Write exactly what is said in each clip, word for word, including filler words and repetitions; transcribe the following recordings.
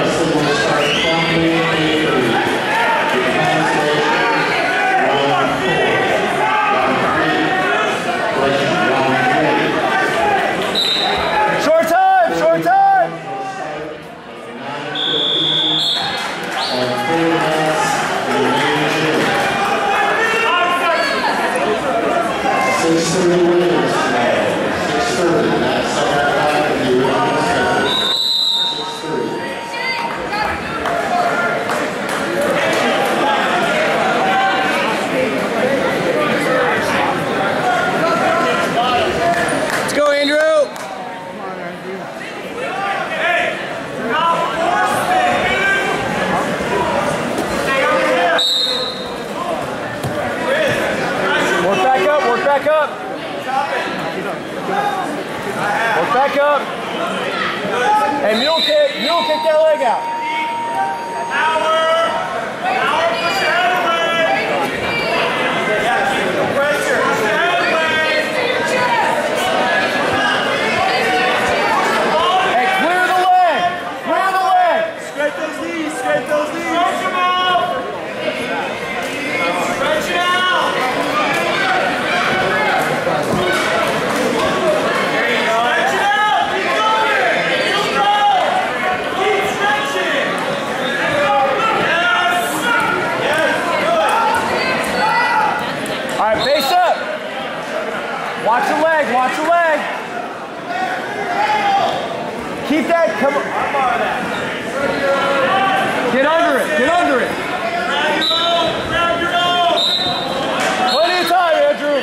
Back up. Hey, mule kick, mule kick that leg out. Power. Power, push your head away. Yeah, keep the pressure. Push your head away. Hey, clear the leg. Clear the leg. Scrape those knees, scrape those knees. Stretch them out. Stretch it out. Watch the leg, watch the leg. Keep that, come on. Get under it, get under it. Grab your own, grab your own. Plenty of time, Andrew.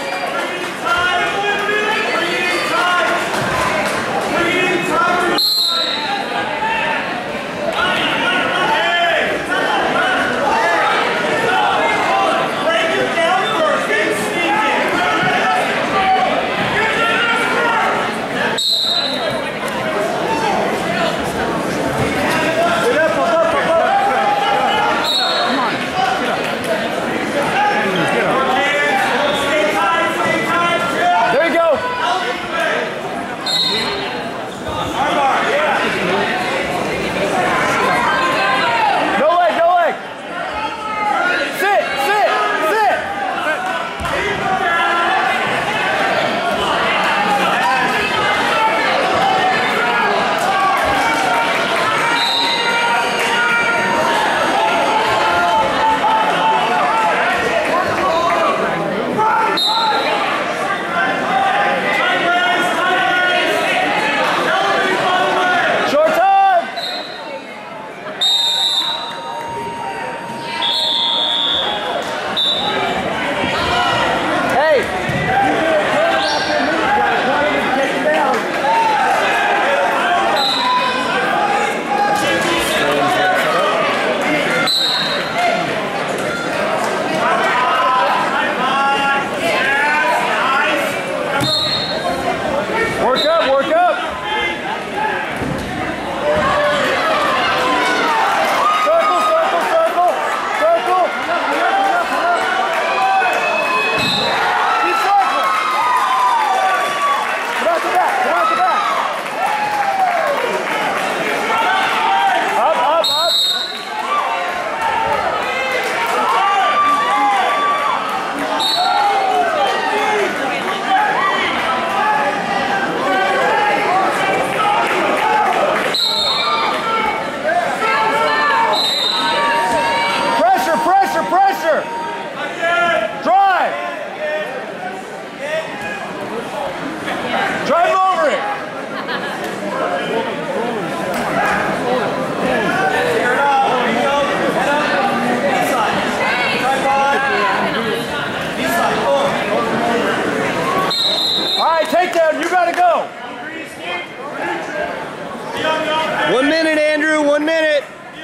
One minute, Andrew, one minute.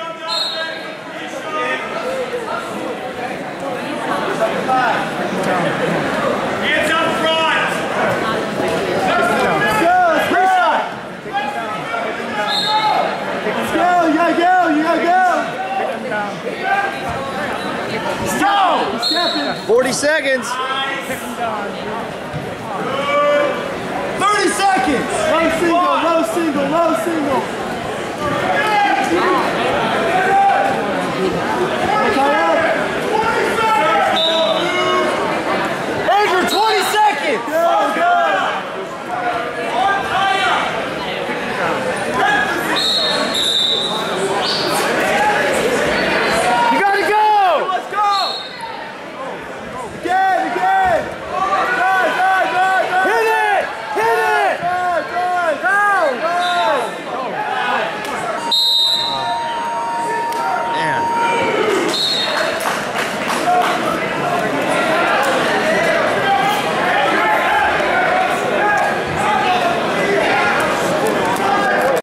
Hands up front. Go, freestyle. Let's go, you gotta go, you gotta go. Go! forty seconds. thirty seconds. Low single, low single, low single.